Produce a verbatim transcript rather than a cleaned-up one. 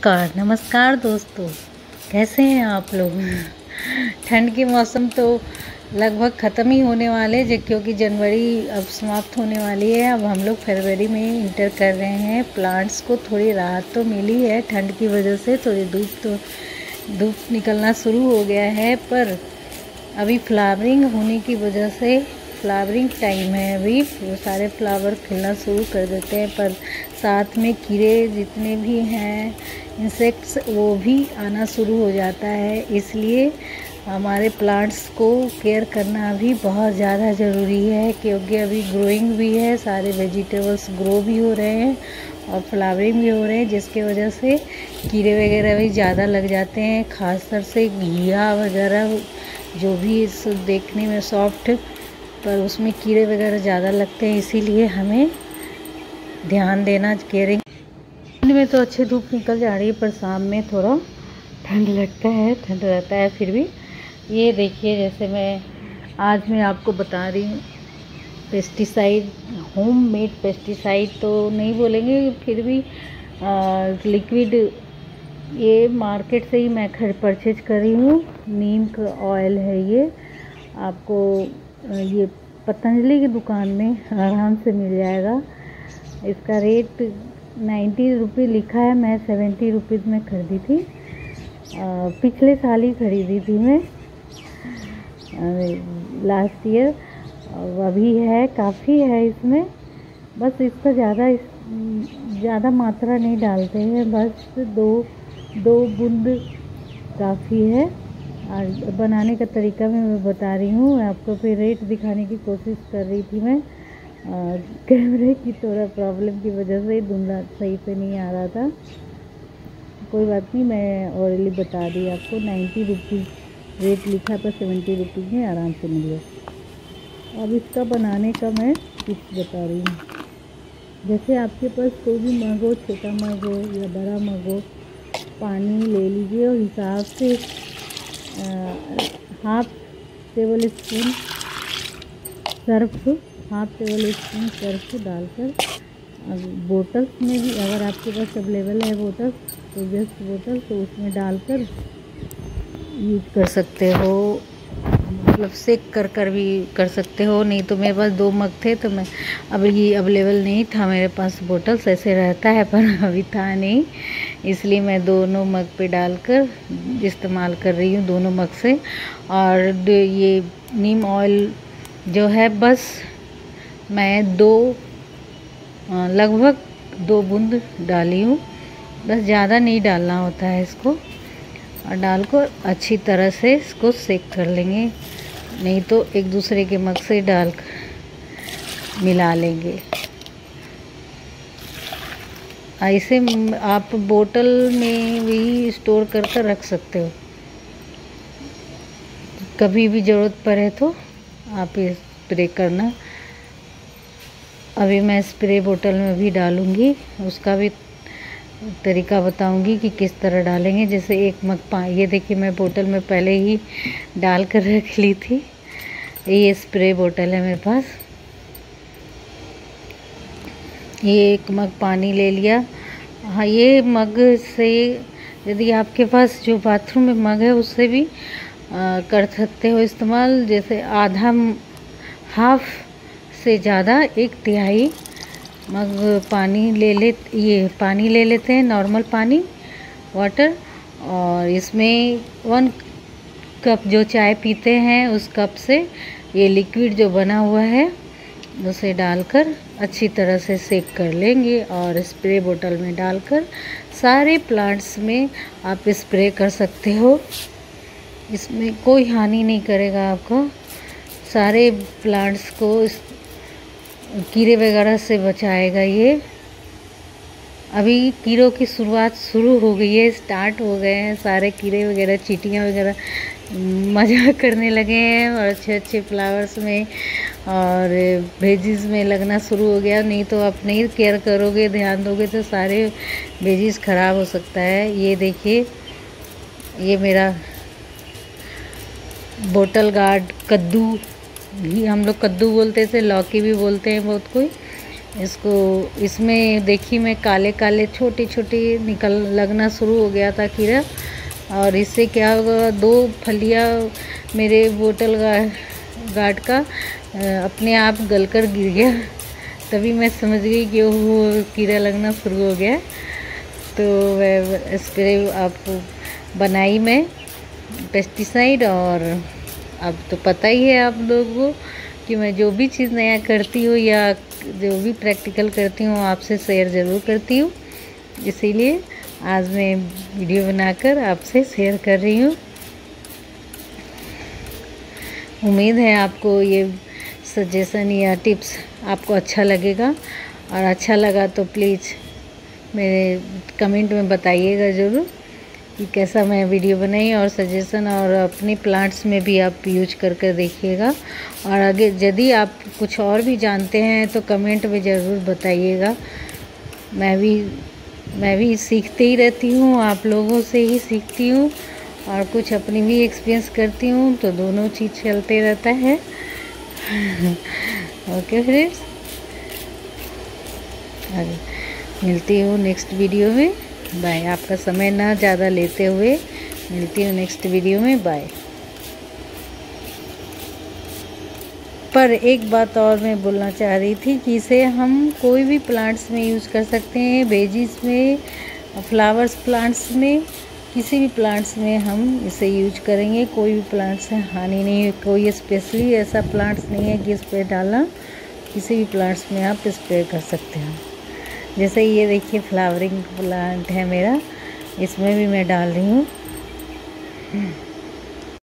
नमस्कार नमस्कार दोस्तों, कैसे हैं आप लोग। ठंड के मौसम तो लगभग ख़त्म ही होने वाले जो क्योंकि जनवरी अब समाप्त होने वाली है। अब हम लोग फरवरी में इंटर कर रहे हैं। प्लांट्स को थोड़ी राहत तो मिली है ठंड की वजह से, थोड़ी धूप तो धूप निकलना शुरू हो गया है, पर अभी फ्लावरिंग होने की वजह से फ्लावरिंग टाइम है अभी, वो सारे फ्लावर खिलना शुरू कर देते हैं, पर साथ में कीड़े जितने भी हैं, इंसेक्ट्स, वो भी आना शुरू हो जाता है। इसलिए हमारे प्लांट्स को केयर करना भी बहुत ज़्यादा ज़रूरी है, क्योंकि अभी ग्रोइंग भी है, सारे वेजिटेबल्स ग्रो भी हो रहे हैं और फ्लावरिंग भी हो रहे हैं, जिसके वजह से कीड़े वगैरह भी ज़्यादा लग जाते हैं। खासकर से घिया वगैरह जो भी इस देखने में सॉफ्ट, पर उसमें कीड़े वगैरह ज़्यादा लगते हैं, इसीलिए हमें ध्यान देना केयरिंग। दिन में तो अच्छी धूप निकल जा रही है, पर शाम में थोड़ा ठंड लगता है, ठंड रहता है। फिर भी ये देखिए, जैसे मैं आज मैं आपको बता रही हूँ, पेस्टिसाइड, होम मेड पेस्टिसाइड तो नहीं बोलेंगे, फिर भी लिक्विड, ये मार्केट से ही मैं खरीद परचेज करी हूँ। नीम का ऑयल है ये, आपको ये पतंजलि की दुकान में आराम से मिल जाएगा। इसका रेट नाइन्टी रुपये लिखा है, मैं सेवेंटी रुपीज़ में ख़रीदी थी। आ, पिछले साल ही ख़रीदी थी मैं, लास्ट ईयर। अभी है, काफ़ी है इसमें, बस इसका ज़्यादा ज़्यादा मात्रा नहीं डालते हैं, बस दो दो बूंद काफ़ी है। और बनाने का तरीका मैं बता रही हूँ आपको, फिर रेट दिखाने की कोशिश कर रही थी मैं। कैमरे की थोड़ा प्रॉब्लम की वजह से धुंधला सही से नहीं आ रहा था, कोई बात नहीं, मैं ऑरली बता दी आपको। नाइन्टी रुपीज़ रेट लिखा था, सेवेंटी रुपीज़ में आराम से मिल गया। अब इसका बनाने का मैं टिप्स बता रही हूँ। जैसे आपके पास कोई भी मग हो, छोटा मग हो या बड़ा मग हो, पानी ले लीजिए और हिसाब से half tablespoon Surf half tablespoon Surf डालकर, अब बोतल्स में भी अगर आपके पास अवेलेबल है बोतल, तो जस्ट बोतल, तो उसमें डालकर यूज कर सकते हो, मतलब सेक कर कर भी कर सकते हो। नहीं तो मेरे पास दो मग थे, तो मैं अब ये अवेलेबल नहीं था मेरे पास बोतल्स, ऐसे रहता है, पर अभी था नहीं, इसलिए मैं दोनों मग पे डालकर इस्तेमाल कर रही हूँ, दोनों मग से। और ये नीम ऑयल जो है, बस मैं दो लगभग दो बूंद डाली हूँ, बस ज़्यादा नहीं डालना होता है इसको। और डालकर अच्छी तरह से इसको सेक कर लेंगे, नहीं तो एक दूसरे के मग से डाल कर मिला लेंगे। ऐसे आप बोतल में भी स्टोर कर कर रख सकते हो, कभी भी ज़रूरत पड़े तो आप ये स्प्रे करना। अभी मैं स्प्रे बोतल में भी डालूँगी, उसका भी तरीका बताऊंगी कि किस तरह डालेंगे। जैसे एक मग पानी, ये देखिए मैं बोतल में पहले ही डाल कर रख ली थी, ये स्प्रे बोतल है मेरे पास। ये एक मग पानी ले लिया। हाँ, ये मग से, यदि आपके पास जो बाथरूम में मग है उससे भी आ, कर सकते हो इस्तेमाल। जैसे आधा, हाफ से ज़्यादा, एक तिहाई मग पानी ले ले ये पानी ले लेते हैं, नॉर्मल पानी, वाटर, और इसमें वन कप जो चाय पीते हैं उस कप से ये लिक्विड जो बना हुआ है उसे डालकर अच्छी तरह से सेक कर लेंगे, और स्प्रे बोतल में डालकर सारे प्लांट्स में आप स्प्रे कर सकते हो। इसमें कोई हानि नहीं करेगा आपको, सारे प्लांट्स को इस कीड़े वगैरह से बचाएगा ये। अभी कीड़ों की शुरुआत शुरू हो गई है, स्टार्ट हो गए हैं सारे कीड़े वगैरह, चींटियाँ वगैरह मज़ा करने लगे हैं, और अच्छे अच्छे फ्लावर्स में और वेजीज में लगना शुरू हो गया। नहीं तो आप नहीं केयर करोगे, ध्यान दोगे, तो सारे वेजीज ख़राब हो सकता है। ये देखिए, ये मेरा बोतल गार्ड कद्दू भी, हम लोग कद्दू बोलते थे, लौकी भी बोलते हैं बहुत कोई, इसको इसमें देखिए मैं काले काले छोटे छोटे निकल लगना शुरू हो गया था कीड़ा, और इससे क्या होगा, दो फलियाँ मेरे बोतल गार्ड का अपने आप गलकर गिर गया। तभी मैं समझ गई कि वो कीड़ा लगना शुरू हो गया। तो वह स्प्रे आप बनाई मैं पेस्टिसाइड, और अब तो पता ही है आप लोगों को कि मैं जो भी चीज़ नया करती हूँ या जो भी प्रैक्टिकल करती हूँ आपसे शेयर ज़रूर करती हूँ। इसीलिए आज मैं वीडियो बनाकर आपसे शेयर कर रही हूँ। उम्मीद है आपको ये सजेशन या टिप्स आपको अच्छा लगेगा, और अच्छा लगा तो प्लीज़ मेरे कमेंट में बताइएगा ज़रूर कि कैसा मैं वीडियो बनाई, और सजेशन और अपने प्लांट्स में भी आप यूज कर कर देखिएगा। और आगे यदि आप कुछ और भी जानते हैं तो कमेंट में ज़रूर बताइएगा। मैं भी मैं भी सीखते ही रहती हूँ, आप लोगों से ही सीखती हूँ, और कुछ अपनी भी एक्सपीरियंस करती हूँ, तो दोनों चीज़ चलते रहता है। ओके फ्रेंड्स, मिलती हूँ नेक्स्ट वीडियो में। बाय। आपका समय ना ज़्यादा लेते हुए मिलती हूँ नेक्स्ट वीडियो में। बाय। पर एक बात और मैं बोलना चाह रही थी कि इसे हम कोई भी प्लांट्स में यूज़ कर सकते हैं, वेजीज में, फ्लावर्स प्लांट्स में, किसी भी प्लांट्स में हम इसे यूज करेंगे। कोई भी प्लांट से हानि नहीं है, कोई स्पेशली ऐसा प्लांट्स नहीं है कि इस पर डालना, किसी भी प्लांट्स में आप स्प्रे कर सकते हैं। जैसे ये देखिए फ्लावरिंग प्लांट है मेरा, इसमें भी मैं डाल रही हूँ।